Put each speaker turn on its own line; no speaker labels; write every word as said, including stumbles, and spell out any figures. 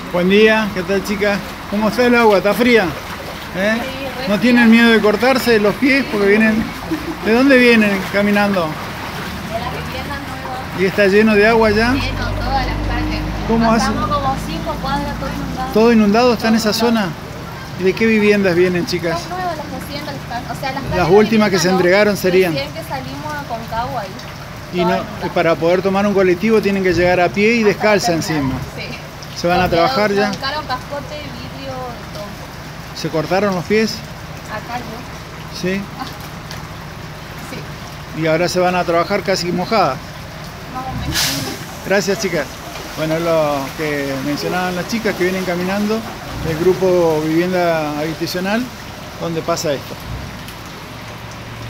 Buen día, ¿qué tal, chicas? ¿Cómo está el agua? ¿Está fría? ¿Eh?
Sí,
¿No tienen miedo de cortarse los pies? Porque vienen... ¿De dónde vienen caminando?
de las viviendas nuevas,
¿Y está lleno de agua ya?
lleno todas las calles.
¿Cómo hace?
Pasamos como cinco cuadras todo inundado.
¿Todo inundado está en esa
Todo inundado.
zona? ¿Y de qué viviendas vienen, chicas?
Son nuevas las recién las casas. O sea, las,
Las
calles de
últimas que se
vivienda no,
entregaron serían.
Recién que salimos a Concagua ahí.
Y no,
todas inundadas.
para poder tomar un colectivo tienen que llegar a pie y
Hasta
descalza
la terminal.
encima.
Sí.
¿Se van a
Porque
trabajar ya?
arrancaron cascote, vidrio, de todo.
¿Se cortaron los pies?
Acá yo.
Sí.
Sí,
Y ahora se van a trabajar casi mojadas.
más o menos.
Gracias, chicas. Bueno, es lo que mencionaban las chicas que vienen caminando del grupo Vivienda Habitacional, donde pasa esto.